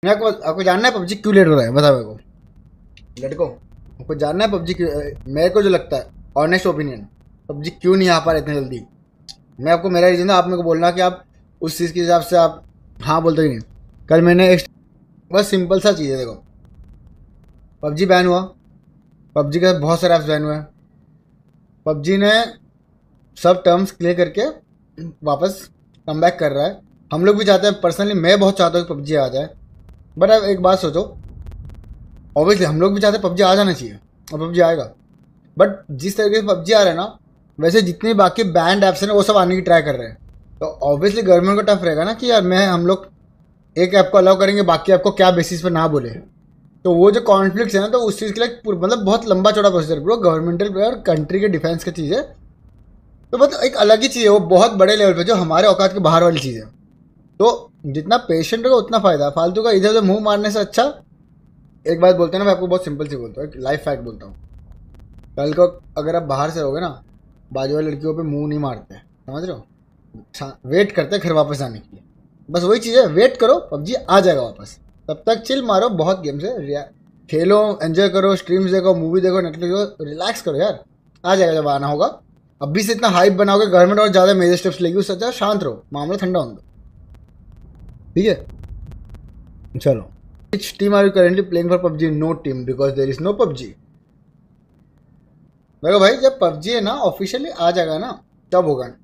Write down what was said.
आपको आपको जानना है पबजी क्यों लेट हो रहा है? बताओ मेरे को लड़को, आपको जानना है पबजी क्यों? मेरे को जो लगता है ऑनेस्ट ओपिनियन, पबजी क्यों नहीं आ पा रहा इतनी जल्दी। मैं आपको मेरा रीज़न है, आप मेरे को बोलना कि आप उस चीज़ के हिसाब से आप हाँ बोलते ही नहीं। कल मैंने एक बस सिंपल सा चीज़ है, देखो पबजी बैन हुआ, पबजी के बहुत सारे ऐप्स बैन हुए हैं, पबजी ने सब टर्म्स क्लियर करके वापस कम बैक कर रहा है। हम लोग भी चाहते हैं, पर्सनली मैं बहुत चाहता हूँ कि पबजी आ जाए, बट अब एक बात सोचो, ऑब्वियसली हम लोग भी चाहते हैं पबजी आ जाना चाहिए और पबजी आएगा, बट जिस तरीके से पबजी आ रहा है ना, वैसे जितने बाकी बैंड ऐप्स हैं ना वो सब आने की ट्राई कर रहे हैं। तो ऑब्वियसली गवर्नमेंट को टफ रहेगा ना कि यार मैं हम लोग एक ऐप को अलाउ करेंगे, बाकी ऐप को क्या बेसिस पे ना बोले। तो वो जो कॉन्फ्लिक्ट है ना, तो उस चीज़ के लिए मतलब बहुत लंबा चौड़ा प्रोसीजर ब्रो, गवर्नमेंटल और कंट्री के डिफेंस की चीज़ है। तो मतलब एक अलग ही चीज़ है वो, बहुत बड़े लेवल पे, जो हमारे औकात के बाहर वाली चीज़ है। तो जितना पेशेंट होगा उतना फायदा, फालतू का इधर उधर मुंह मारने से अच्छा। एक बात बोलते हैं ना, मैं आपको बहुत सिंपल सी बोलता हूँ, एक लाइफ फैक्ट बोलता हूँ। कल को अगर आप बाहर से रहोगे ना, बाजू वाली लड़कियों पे मुंह नहीं मारते, समझ रहे हो, वेट करते घर वापस आने के लिए। बस वही चीज़ है, वेट करो पबजी आ जाएगा वापस, तब तक चिल मारो, बहुत गेम्स है, खेलो, एंजॉय करो, स्ट्रीम्स देखो, मूवी देखो, नेटफ्लिक्स देखो, रिलैक्स करो यार, आ जाएगा जब आना होगा। अभी से इतना हाइप बनाओगे, गवर्नमेंट और ज़्यादा मेजर स्टेप्स लेगी, उससे अच्छा शांत रहो, मामला ठंडा होगा। ठीक है, चलो। Which team are you currently playing for PUBG? No team because there is no PUBG। देखो भाई, जब PUBG है ना ऑफिशियली आ जाएगा ना, तब होगा।